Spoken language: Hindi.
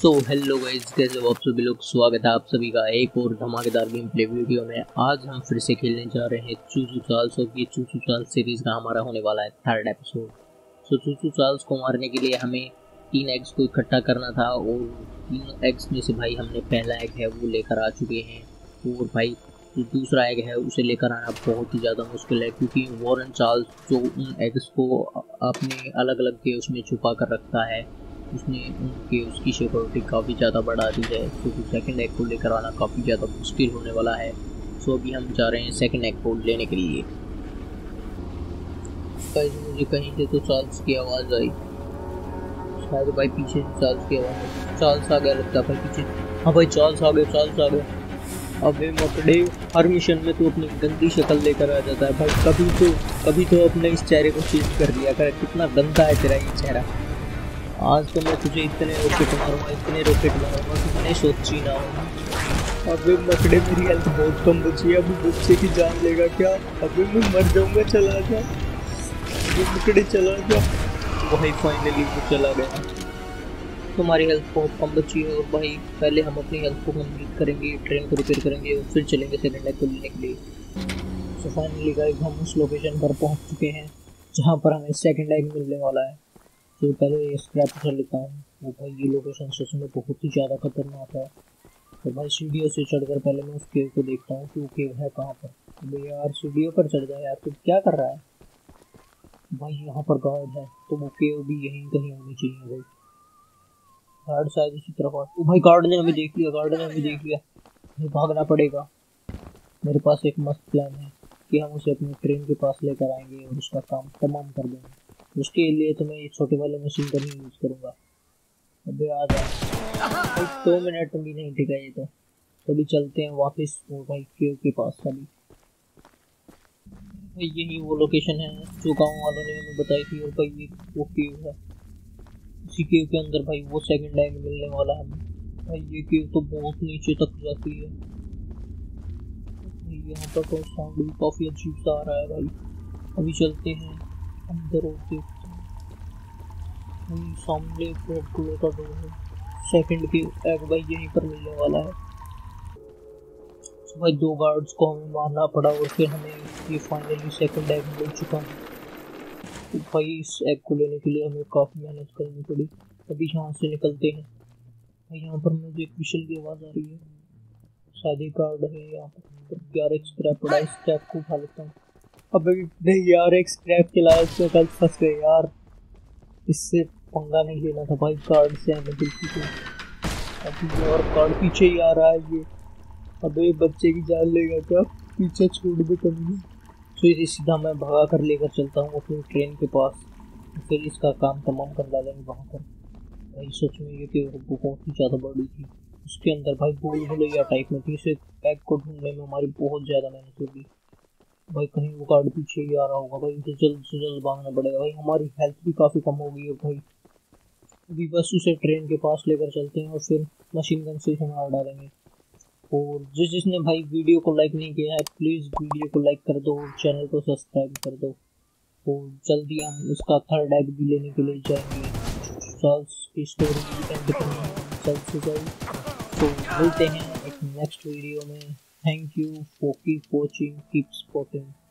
सो हेलो गाइस, कैसे हो आप सभी लोग। स्वागत है आप सभी का एक और धमाकेदार गेम प्ले वीडियो में। आज हम फिर से खेलने जा रहे हैं चूचू चार्ल्स और ये चूचू चार्ल्स सीरीज का हमारा होने वाला है third episode. So choo choo Charles को मारने के लिए हमें 3 एग्स को इकट्ठा करना था और 3 एग्स में से भाई हमने पहला एग है वो लेकर आ चुके हैं और भाई जो दूसरा एग है उसे लेकर आना बहुत ही ज़्यादा मुश्किल है क्योंकि वॉरेन चार्ल्स जो उन एग्स को अपने अलग अलग के उसमें छुपा कर रखता है उसने उसकी सिक्योरिटी काफ़ी ज़्यादा बढ़ा दी है। तो सेकंड एग को लेकर आना काफ़ी ज़्यादा मुश्किल होने वाला है। सो अभी हम जा रहे हैं सेकंड एग को लेने के लिए। मुझे कहीं से तो चार्ल्स की आवाज़ आई, शायद भाई पीछे से चार्ल्स की आवाज़ आई। चार्ल्स आ गया लगता है भाई पीछे। हाँ भाई चार्ल्स आ गया, चार्ल्स आ गया। अबे मकड़े, हर मिशन में तू अपनी गंदी शक्ल लेकर आ जाता है भाई। कभी तो अपने इस चेहरे को चेंज कर लिया कर। कितना गंदा है तेरा ये चेहरा। आज तो मैं तुझे इतने रॉकेट मारूंगा कितने सोची ना हो। अबे मकड़े, मेरी हेल्थ बहुत कम बची है, अभी बच्चे की जान लेगा क्या? अबे मैं मर जाऊंगा, चला जा। अबे मकड़े चला जा। वही फाइनली वो चला गया। तुम्हारी हेल्थ बहुत कम बची है और भाई पहले हम अपनी हेल्थ को कंप्लीट करेंगे, ट्रेन को रिपेयर करेंगे और फिर चलेंगे सेकंड एग को लेने के लिए। तो फाइनली गाइस हम उस लोकेशन पर पहुंच चुके हैं जहां पर हमें सेकंड एग मिलने वाला है। तो पहले ये स्क्रैप कर लेता हूँ। वो भाई ये लोकेशन सच में बहुत ही ज़्यादा खतरनाक है। तो भाई सीढ़ियों से चढ़कर पहले मैं उस केव को देखता हूँ कि वो केव है कहाँ पर। तो यार सीढ़ियों पर चढ़ जाए यार, तू क्या कर रहा है भाई? यहाँ पर गार्ड है तो वो केव भी यहीं कहीं होनी चाहिए भाई। गार्ड शायद इसी तरफ आ। भाई गार्ड ने हमें देख लिया, भाई भागना पड़ेगा। मेरे पास एक मस्त प्लान है कि हम उसे अपनी ट्रेन के पास लेकर आएंगे और उसका काम तमाम कर देंगे। उसके लिए तो मैं ये छोटे वाले मशीन का नहीं यूज़ करूँगा। अबे आ जा, 2 मिनट भी नहीं टिका ये तो अभी चलते हैं वापस वो भाई केव के पास। अभी भाई यही वो लोकेशन है जो गाँव वालों ने हमें बताई थी और भाई ये वो केव है। इसी केव के अंदर भाई वो सेकंड एग मिलने वाला है हमें। भाई ये केव तो बहुत नीचे तक जाती है। यहाँ पर तो साउंड भी काफ़ी अजीब सा आ रहा है भाई। अभी चलते हैं अंदर और देखते हैं। सामने एक रेड कलर का डोर है। सेकंड की एग भाई यहीं पर मिलने वाला है। तो भाई 2 गार्ड्स को हमें मारना पड़ा और फिर हमें ये फाइनली सेकंड एग मिल चुका है। तो भाई इस एग को लेने के लिए हमें काफ़ी मेहनत करनी पड़ी। अभी यहाँ से निकलते हैं। भाई यहाँ पर मुझे एक विशल की आवाज़ आ रही है, शायद ही गार्ड है यहाँ पर। यार एक स्क्रैप पड़ा, इस स्क्रैप को उठा लेता हूँ। अबे नहीं यार, एक स्क्रैप के लायक से कल फंस गए यार। इससे पंगा नहीं लेना था भाई, गार्ड से हमें बिल्कुल को। अभी और गार्ड पीछे ही आ रहा है ये। अबे बच्चे की जान लेगा क्या? पीछे छोड़ दे कभी। तो इसे सीधा मैं भगा कर लेकर चलता हूँ अपनी ट्रेन के पास, फिर इसका काम तमाम कर डालेंगे वहाँ पर। भाई सच में ये कि बहुत ही ज़्यादा बड़ी थी। उसके अंदर भाई भूल भुलैया टाइप में थी। इसे एग को ढूंढने में हमारी बहुत ज़्यादा मेहनत होगी। भाई कहीं वो गार्ड पीछे ही आ रहा होगा भाई, इसे जल्द से जल्द भागना पड़ेगा। भाई हमारी हेल्थ भी काफ़ी कम हो गई है भाई। अभी बस उसे ट्रेन के पास लेकर चलते हैं और फिर मशीन गन से इसे मार डालेंगे। और जिसने भाई वीडियो को लाइक नहीं किया है प्लीज़ वीडियो को लाइक कर दो और चैनल को सब्सक्राइब कर दो। और जल्दी हम इसका थर्ड एग भी लेने के लिए जाएंगे। चार्ल्स की स्टोरी एंड करनी है जल्द से जल्द। तो मिलते हैं एक नेक्स्ट वीडियो में। Thank you for keep watching, keep supporting.